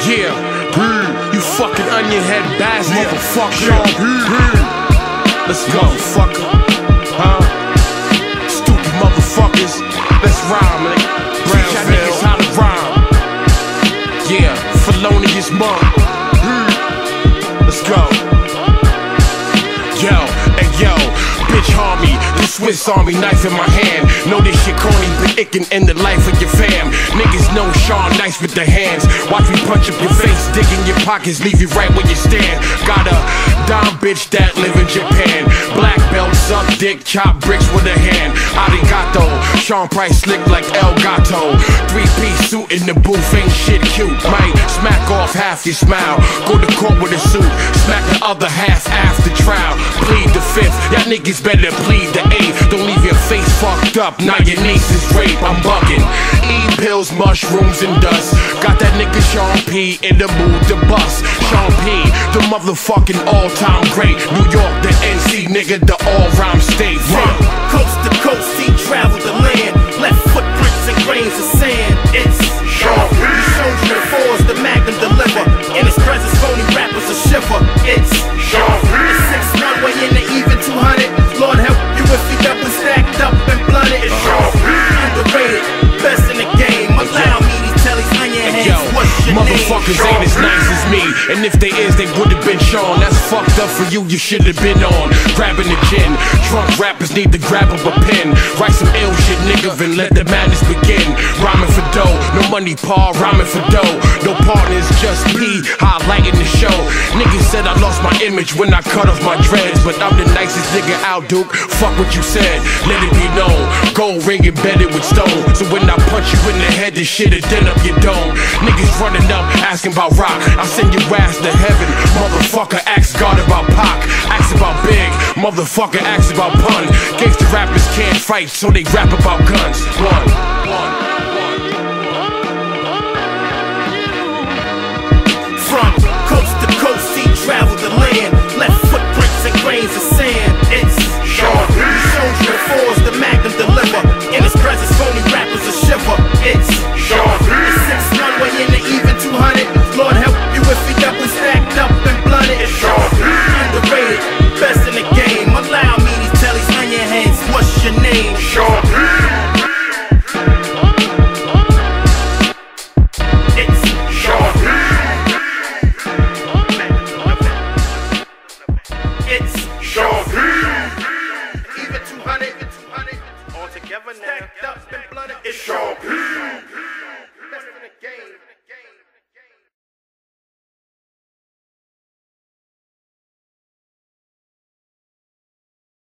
Yeah, you fucking onion head bass motherfucker. Let's go, fucker. Huh? Stupid motherfuckers. Let's rhyme, man. Teach y'all niggas how to rhyme. Yeah, felonious monk. Let's go. Yo, and yo, bitch harm me. The Swiss Army knife in my hand. Know this shit corny, but it can end the life of your fam. Niggas know Sean nice with their hands. Watch me punch up your face, dig in your pockets, leave you right where you stand. Got a dime bitch that live in Japan. Black belt, suck dick, chop bricks with a hand. Arigato, Sean Price slick like El Gato. 3-piece suit in the booth, ain't shit cute. Might smack off half your smile. Go to court with a suit, smack the other half after trial. Plead the fifth, y'all niggas better plead the eighth. Don't leave your face fucked up, now your niece is rape. I'm bugging. Eat pills, mushrooms, and dust. Got that nigga Sean P in the mood to bust. Sean P, the motherfucking all-time great. New York, the NC nigga, the all-rhyme state. From coast to coast, he traveled the land. Left footprints and grains of sand. It's Sean P. He showed you the fours, the Magnum deliver. In his presence, phony rappers a shiver. It's Sean P. It's 6-1 way in the even 200. Lord help you if you double stacked up and blunted. It's Sean P. Underrated, best in the game. Allow me to tell these onion heads what's your motherfuckers name. ain't as nice as me, and if they is, they would've been Sean. That's fucked up for you, you should've been on grabbing the gin. Drunk rappers need to grab up a pen. Write some ill shit, nigga, and let the madness begin. Rhyming for dough, no money, Paul, rhyming for dough. No partners, just me, highlighting the show. Niggas said I lost my image when I cut off my dreads, but I'm the nicest nigga out, Duke. Fuck what you said, let it be known. Gold ring embedded with stone, so when I punch you in the head, this shit'll dent up your dome. Niggas running up, asking about rock. I send your ass to heaven. Motherfucker, ask God about Pac. Ask about Big. Motherfucker, ask about Pun. Gangsta rappers can't fight, so they rap about guns. One.